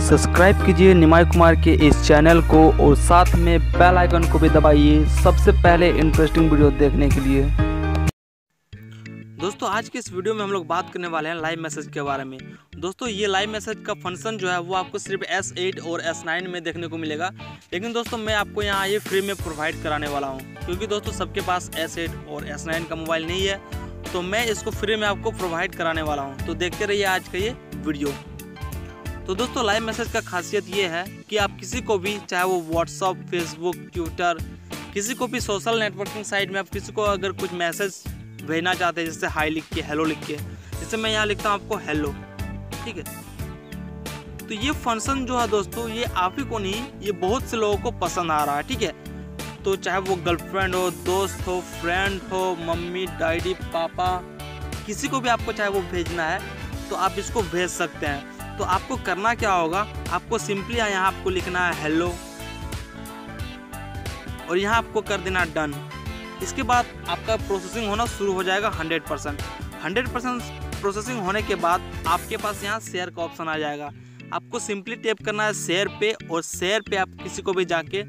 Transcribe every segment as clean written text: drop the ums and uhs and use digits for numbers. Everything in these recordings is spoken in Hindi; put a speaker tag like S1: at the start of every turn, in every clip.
S1: सब्सक्राइब कीजिए निमाई कुमार के इस चैनल को और साथ में बेल आइकन को भी दबाइए सबसे पहले इंटरेस्टिंग वीडियो देखने के लिए। दोस्तों आज के इस वीडियो में हम लोग बात करने वाले हैं लाइव मैसेज के बारे में। दोस्तों ये लाइव मैसेज का फंक्शन जो है वो आपको सिर्फ S8 और S9 में देखने को मिलेगा, लेकिन दोस्तों मैं आपको यहाँ ये फ्री में प्रोवाइड कराने वाला हूँ, क्योंकि दोस्तों सबके पास S8 और S9 का मोबाइल नहीं है, तो मैं इसको फ्री में आपको प्रोवाइड कराने वाला हूँ। तो देखते रहिए आज का ये वीडियो। तो दोस्तों लाइव मैसेज का खासियत ये है कि आप किसी को भी, चाहे वो व्हाट्सअप, फेसबुक, ट्विटर, किसी को भी सोशल नेटवर्किंग साइट में आप किसी को अगर कुछ मैसेज भेजना चाहते हैं, जैसे हाई लिख के, हेलो लिख के, जैसे मैं यहाँ लिखता हूँ आपको हेलो, ठीक है। तो ये फंक्शन जो है दोस्तों ये आप ही को नहीं, ये बहुत से लोगों को पसंद आ रहा है, ठीक है। तो चाहे वो गर्लफ्रेंड हो, दोस्त हो, फ्रेंड हो, मम्मी, डैडी, पापा, किसी को भी आपको चाहे वो भेजना है तो आप इसको भेज सकते हैं। तो आपको करना क्या होगा, आपको सिंपली यहाँ आपको लिखना है हेलो और यहाँ आपको कर देना डन। इसके बाद आपका प्रोसेसिंग होना शुरू हो जाएगा 100% प्रोसेसिंग होने के बाद आपके पास यहाँ शेयर का ऑप्शन आ जाएगा। आपको सिंपली टैप करना है शेयर पे, और शेयर पे आप किसी को भी जाके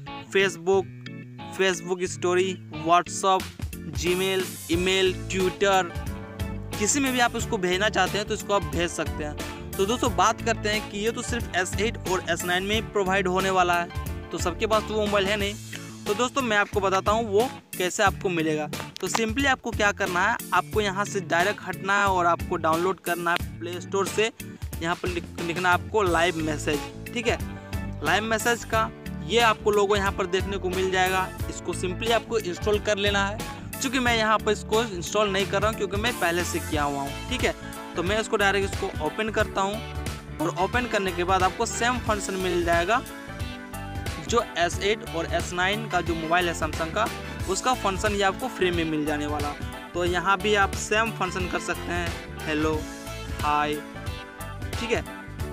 S1: Facebook story, WhatsApp, Gmail, email, Twitter, किसी में भी आप उसको भेजना चाहते हैं तो इसको आप भेज सकते हैं। तो दोस्तों बात करते हैं कि ये तो सिर्फ S8 और S9 में ही प्रोवाइड होने वाला है, तो सबके पास तो वो मोबाइल है नहीं। तो दोस्तों मैं आपको बताता हूँ वो कैसे आपको मिलेगा। तो सिंपली आपको क्या करना है, आपको यहाँ से डायरेक्ट हटना है और आपको डाउनलोड करना है प्ले स्टोर से। यहाँ पर लिखना है आपको लाइव मैसेज, ठीक है। लाइव मैसेज का ये आपको लोगो यहाँ पर देखने को मिल जाएगा। इसको सिंपली आपको इंस्टॉल कर लेना है। चूँकि मैं यहाँ पर इसको इंस्टॉल नहीं कर रहा हूँ क्योंकि मैं पहले से किया हुआ हूँ, ठीक है। तो मैं इसको डायरेक्ट इसको ओपन करता हूँ, और ओपन करने के बाद आपको सेम फंक्शन मिल जाएगा जो S8 और S9 का जो मोबाइल है सैमसंग का, उसका फंक्शन ये आपको फ्री में मिल जाने वाला। तो यहाँ भी आप सेम फंक्शन कर सकते हैं, हेलो, हाय, ठीक है।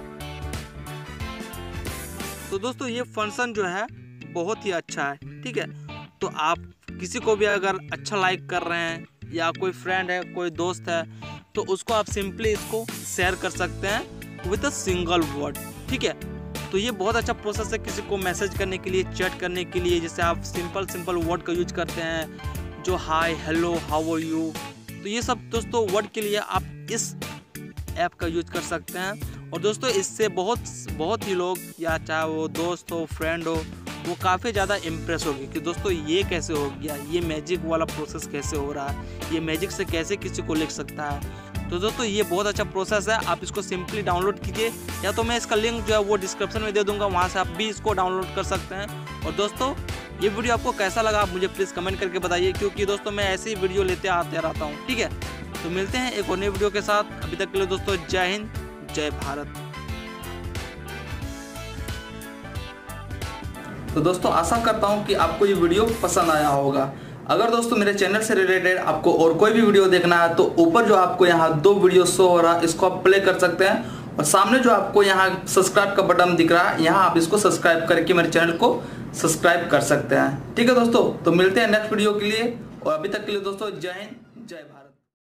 S1: तो दोस्तों ये फंक्शन जो है बहुत ही अच्छा है, ठीक है। तो आप किसी को भी अगर अच्छा लाइक कर रहे हैं, या कोई फ्रेंड है, कोई दोस्त है, तो उसको आप सिंपली इसको शेयर कर सकते हैं विद अ सिंगल वर्ड, ठीक है। तो ये बहुत अच्छा प्रोसेस है किसी को मैसेज करने के लिए, चैट करने के लिए, जैसे आप सिंपल वर्ड का यूज करते हैं, जो hi, hello, how are you. तो ये सब दोस्तों वर्ड के लिए आप इस ऐप का यूज कर सकते हैं। और दोस्तों इससे बहुत ही लोग, या चाहे वो दोस्त हो, फ्रेंड हो, वो काफ़ी ज़्यादा इम्प्रेस होगी कि दोस्तों ये कैसे हो गया, ये मैजिक वाला प्रोसेस कैसे हो रहा है, ये मैजिक से कैसे किसी को लिख सकता है। तो दोस्तों ये बहुत अच्छा प्रोसेस है, आप इसको सिंपली डाउनलोड कीजिए, या तो मैं इसका लिंक जो है वो डिस्क्रिप्शन में दे दूंगा, वहाँ से आप भी इसको डाउनलोड कर सकते हैं। और दोस्तों ये वीडियो आपको कैसा लगा आप मुझे प्लीज़ कमेंट करके बताइए, क्योंकि दोस्तों मैं ऐसे ही वीडियो लेते आते रहता हूँ, ठीक है। तो मिलते हैं एक और नई वीडियो के साथ। अभी तक के लिए दोस्तों जय हिंद, जय भारत।
S2: तो दोस्तों आशा करता हूँ कि आपको ये वीडियो पसंद आया होगा। अगर दोस्तों मेरे चैनल से रिलेटेड आपको और कोई भी वीडियो देखना है तो ऊपर जो आपको यहाँ 2 वीडियो शो हो रहा है, इसको आप प्ले कर सकते हैं, और सामने जो आपको यहाँ सब्सक्राइब का बटन दिख रहा है, यहाँ आप इसको सब्सक्राइब करके मेरे चैनल को सब्सक्राइब कर सकते हैं, ठीक है दोस्तों। तो मिलते हैं नेक्स्ट वीडियो के लिए, और अभी तक के लिए दोस्तों जय हिंद, जय भारत।